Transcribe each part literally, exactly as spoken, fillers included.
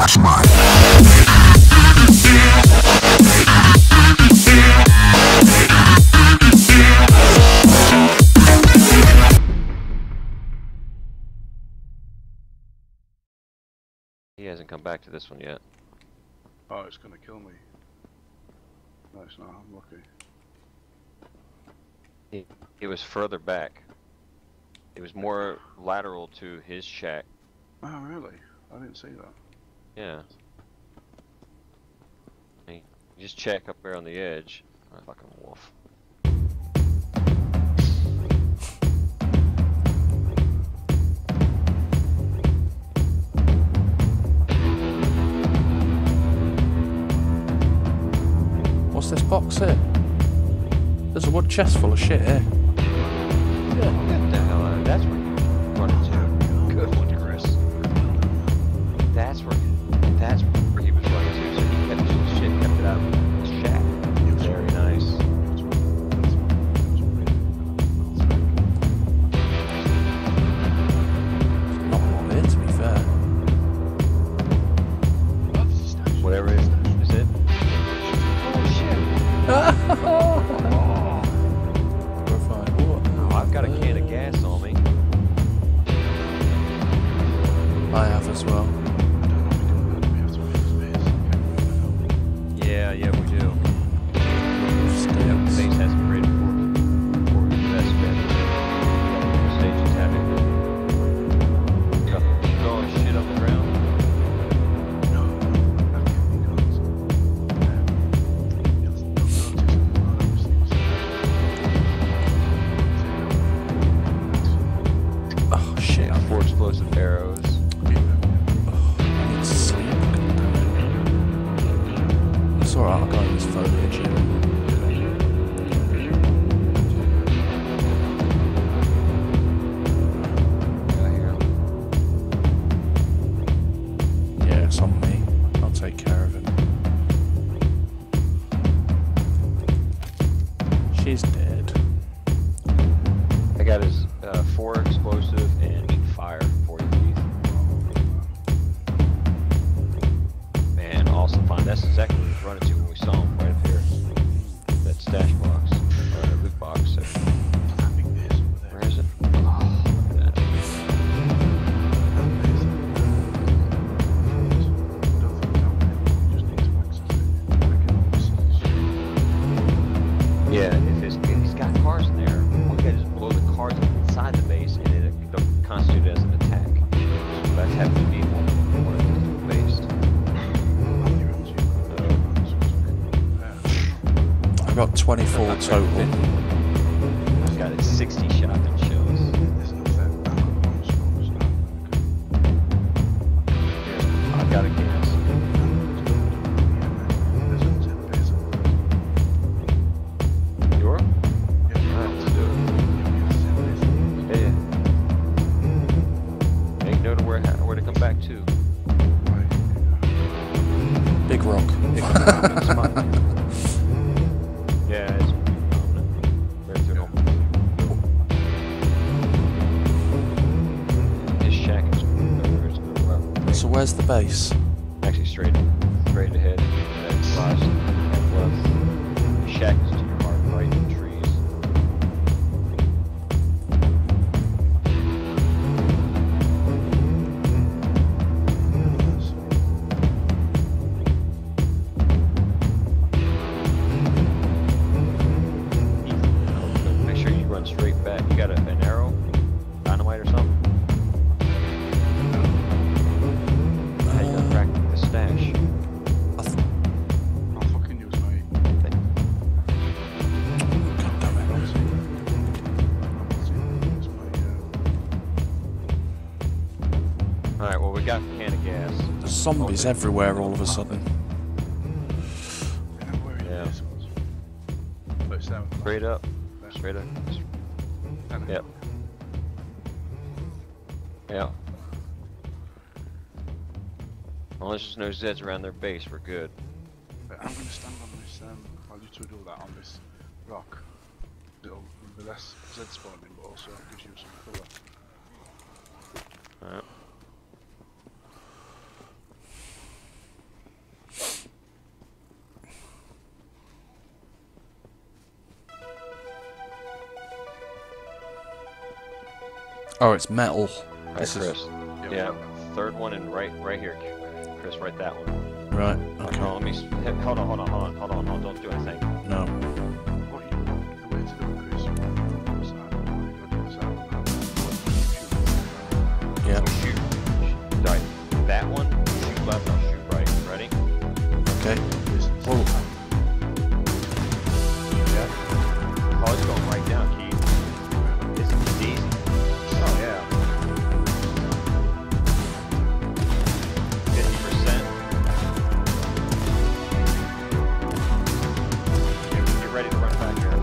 Stash Mine. He hasn't come back to this one yet. Oh, it's gonna kill me. No, it's not. I'm lucky. He, he was further back. It was more lateral to his shack. Oh, really? I didn't see that. Yeah. Hey, just check up there on the edge. Oh, fucking wolf. What's this box here? There's a wood chest full of shit here. Yeah, get the hell out of that's where you run into. Good one, Chris. That's where that's where he was running to, so he kept his shit, kept it out of his shack. Very nice. Not a lot here, to be fair. Whatever it is, is it? Oh I've got a can of gas on me. I have as well. Yeah, yeah, we do. Yeah, the base has a great for for the best bet. Stations have it. Throwing shit on the ground. Oh shit. Four explosive arrows. Oh, I need to sleep. It's alright, I'll go in this foliage here. Yeah, it's on me. I'll take care of it. She's dead. I got his uh, four explosive and eight fire for you, Keith. Man, awesome find. That's exactly what he was running to when we saw him right up here. That stash box, or loot box. So. Where is it? Oh, look at that. Yeah, if, it's, if he's got cars in there, all you gotta do is blow the cars inside the base and it, it'll constitute as an attack. So that's having to be one, one of the base. I've got twenty-four total. He's got his sixty shotgun shells. I've got a gas. Sure? Alright, let's do it. Yeah, yeah. Make note of where, where to come back to. Big rock. Yeah, it's prominent. Right through home. His shack is nowhere to go up. So where's the base? Actually, straight, straight ahead. That flies and left. The shack is to your heart, right in the trees. Make sure you run straight back. You got a, an arrow, dynamite or something? How you gonna crack the stash? I'll fucking use my... God damn it. Alright, well we got a can of gas. There's zombies everywhere all of a sudden. Yeah. Straight up. Straight up. Yep. Yeah. As long as there's no Zeds around their base, we're good. I'm going to stand on this, um, I'll literally do that on this rock. It'll be less Z spawning, but also gives you some cover. Alright. Oh, it's metal. Alright, This is Chris. Yeah, third one and right, right here, Chris. Right that one. right. Okay. Okay. Hold on, let me. s- he- Hold on, hold on, hold on, hold on, hold on. Don't do anything. No. What are you, the way to do it, Chris? What's that? What are you Yeah. So shoot. Right. That one. Shoot left. I'll shoot right. Ready? Okay. This is Whoa. Yeah. Oh, it's going right down, Keith. This is easy. Oh yeah. Fifty percent. Get ready to run back here.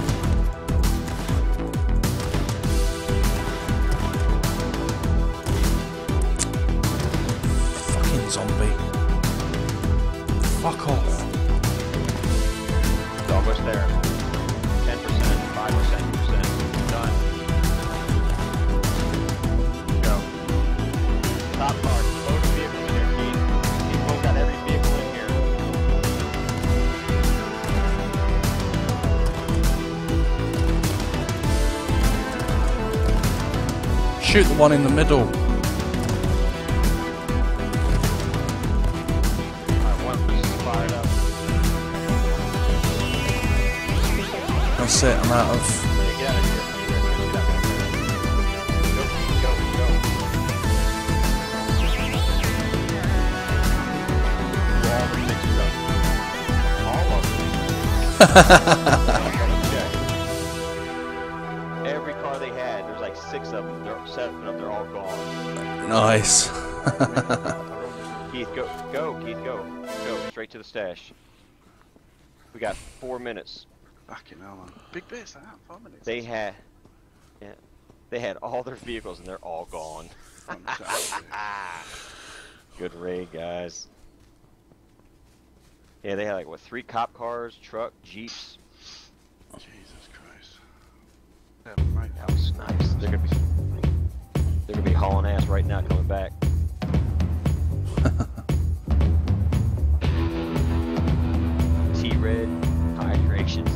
Fucking zombie. Fuck off. It's almost there. Ten percent, five percent, percent. Done. Go. Top car. Load the vehicles in here, Keith. Keith, load got every vehicle in here. Shoot the one in the middle. Alright, one piece is fired up. That's it. I'm out of. Yeah, get out of here. Get out of here. Go, Keith, go, go. All the fixes up. All of them. Every car they had, there's like six of them. They're seven of them. They're all gone. Nice. Keith, go, go, Keith, go, go, straight to the stash. We got four minutes. Fucking hell, man. Big bits, that. Four minutes. They had, yeah, they had all their vehicles and they're all gone. Fantastic. Good raid, guys. Yeah, they had like what, three cop cars, truck, jeeps. Jesus Christ. Yeah, right. That was nice. They're gonna be, they're gonna be hauling ass right now coming back. T-Red, hydrations.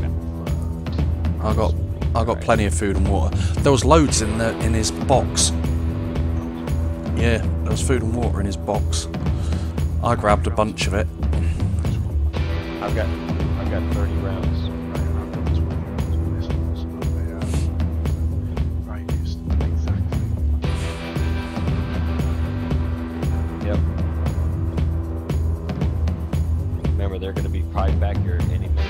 I got. I got plenty of food and water. There was loads in the in his box. Yeah, there was food and water in his box. I grabbed a bunch of it. I've got, I've got thirty rounds. Right, and I've got twenty rounds of missiles, so they are right used to the exact thing. Yep. Remember, they're going to be probably back here any minute.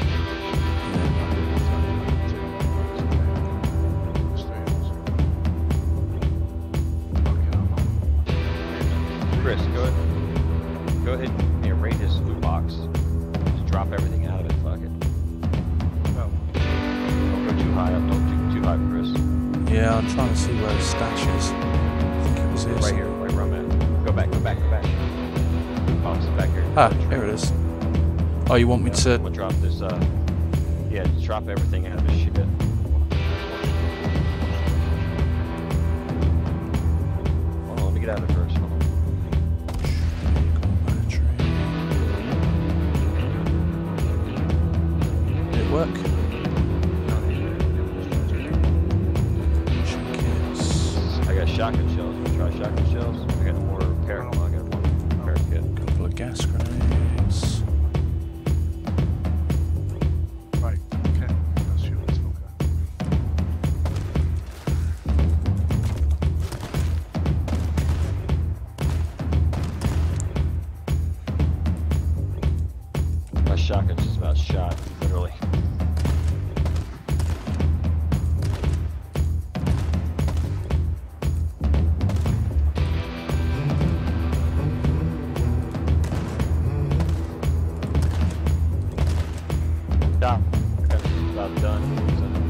Chris, go ahead. Go ahead and raid this loot box. Just drop everything out of it. Fuck it. Well, Don't go too high up. Don't too too high, Chris. Yeah, I'm trying to see where his stash is. I think it was here. Right here, right where I'm at. Go back, go back, go back. Oh, it's back here. Ah, here it is. Oh, you want me I'm to? gonna drop this. Uh, yeah, just drop everything out of this shit. Hold on, let me get out of it first. Hold on. Did it work? I got shotgun shells. Wanna try shotgun shells? I got no more repair. Oh, I got one repair kit. Couple of gas grenades. right, okay. That's your let's look at. My shotgun's just about shot, literally. Stop. Shotgun's just about done. It's under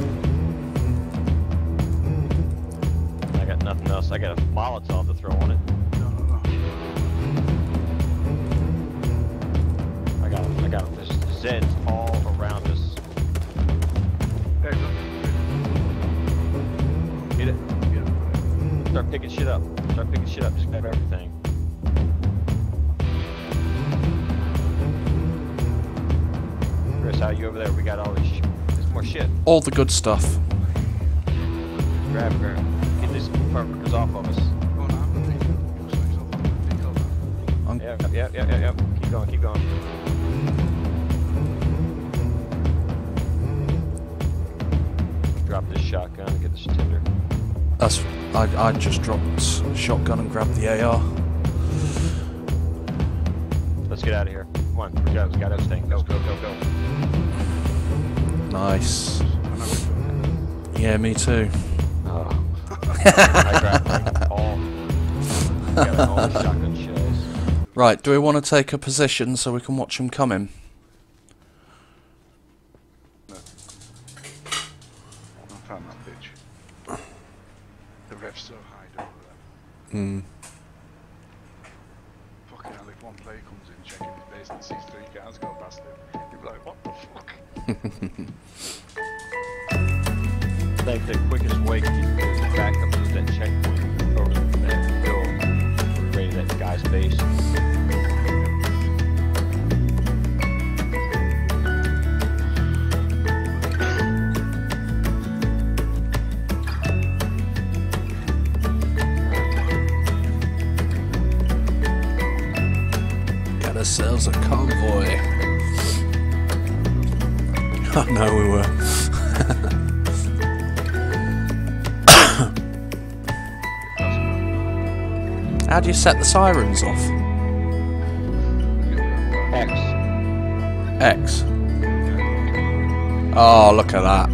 thread. I got nothing else. I got a Molotov to throw on it. No, no, no. I got, I got this Zeds all around us. There you go. Get it? Yeah. Start picking shit up. Start picking shit up. Just grab everything. Chris, how you over there? We got all this. Sh there's more shit. All the good stuff. Grab, grab. motherfuckers off of us. Oh, no, I'm the deep. Looks like he's off on the deep cover. I'm, Yep, yep, yep, yep, yep. Keep going, keep going. Drop this shotgun and get this tinder. that's. I, I just dropped shotgun and grabbed the A R. Let's get out of here. Come on, we got, we got this thing. Go, go, go, go. Nice. I know which one. Yeah, me too. Oh. I grabbed like all. Got like, all the shotgun shells. Right, do we want to take a position so we can watch them coming? No. I found that bitch. The rev's so high over there. Hmm. Fucking hell, if one player comes in checking his base and sees three cars go past him, he'll be like, what the fuck? Like the quickest way to get back up to that checkpoint over that hill, right at that guy's base. Got ourselves a convoy. Oh no, we were. How do you set the sirens off? X. X. Oh, look at that.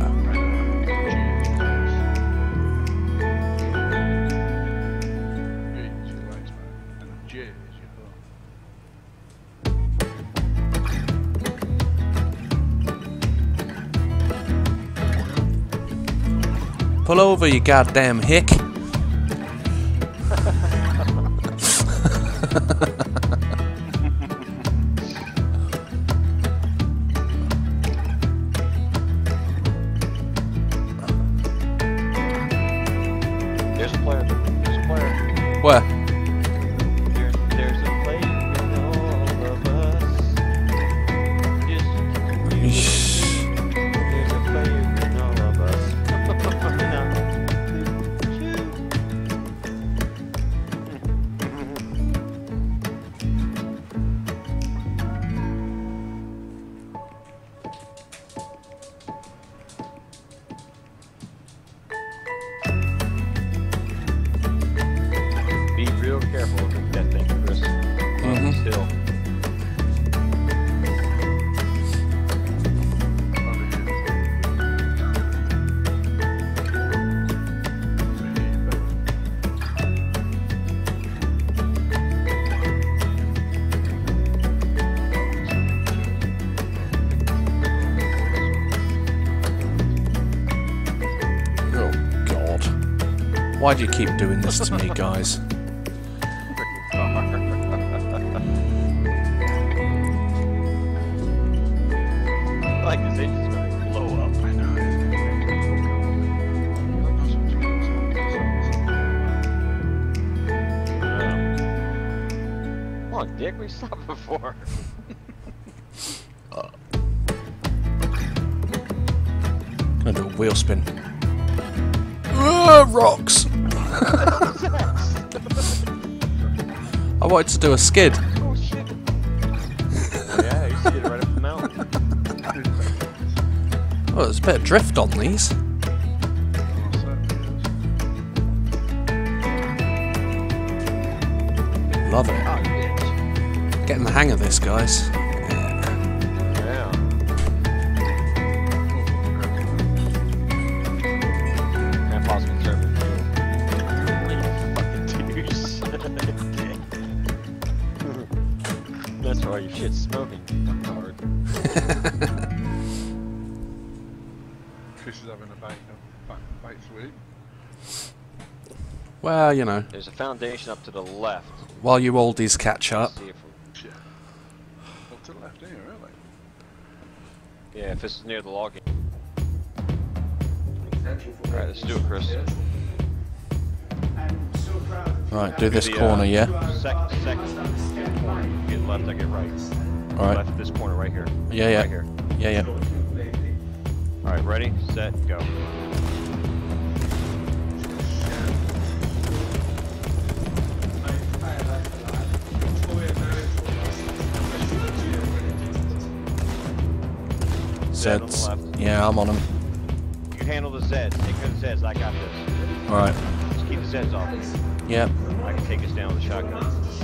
Pull over, you goddamn hick. There's a player. There's a player. Where? There, there's a player in all of us. Just, there's a player in all of us. Be real careful with that thing, Chris. Mhm. Still. Oh God! Why do you keep doing this to me, guys? Like this engine's gonna blow up. I know. Come on, Dick, we stopped before. Gonna do a wheel spin. Uh, rocks! I wanted to do a skid. Oh shit. Yeah, you see it right up the mountain. Oh, there's a bit of drift on these. Love it. Oh, bitch. Getting the hang of this, guys. Yeah. Grandpa's conservative fuel. You fucking douche. That's why your shit's smoking hard. Chris is having a bite, a bite to eat. Well, you know, There's a foundation up to the left. while you oldies catch up. See if we, Yeah. Up to the left, ain't you, really? yeah, if it's near the logging. Alright, let's do it, Chris. Right, do this The, uh, corner, yeah? Second, second corner. You get left, I get right. Alright. Left this corner right here. Yeah, yeah. Right here. Yeah, yeah. Alright, ready, set, go. Zed on the Zeds. left. Yeah, I'm on them. You handle the Zeds. Take care of the Zeds. I got this. Alright. Just keep the Zeds off me. Yep. I can take us down with a shotgun.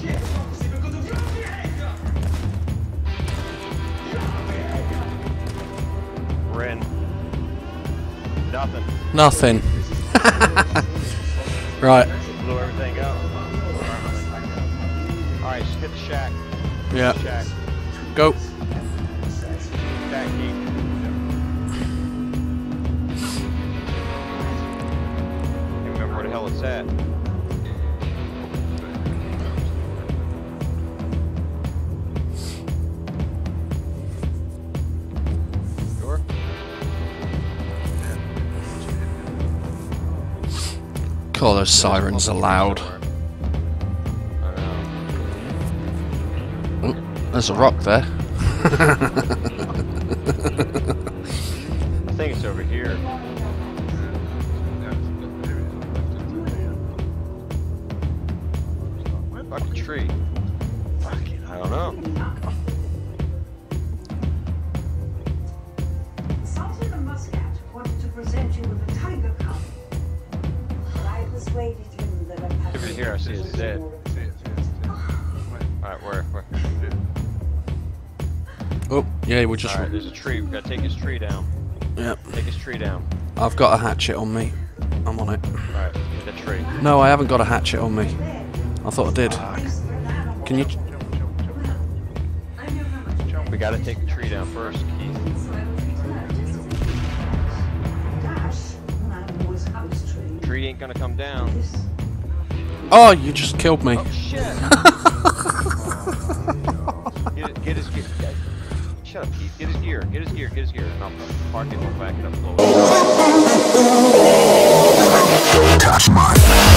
We're in. Nothing. Nothing. Right. Blew everything up. Alright, just hit the shack. Yeah. Shack. Go. Shack key. Can't remember where the hell it's at. Sure? God, those sirens are loud. I know. Oh, there's a rock there. I think it's over here. Fucking tree. Fucking, I don't know. Sergeant Muscat wanted to present you with a tiger cub. But I persuaded him that a Over here, I see it's dead. See it, see it, see it. Alright, where? Where? Oh, yeah, we're just. Alright, there's a tree. We gotta take his tree down. Yep. Take his tree down. I've got a hatchet on me. I'm on it. Alright, get that tree. No, I haven't got a hatchet on me. I thought I did. Can you? We gotta take the tree down first, Keith. Tree ain't gonna come down. Oh, you just killed me. Oh shit! get, it, get his gear. Get, shut up, Keith. Get his gear. Get his gear. Get his gear. And I'll park it. We'll back it up. Touch mine.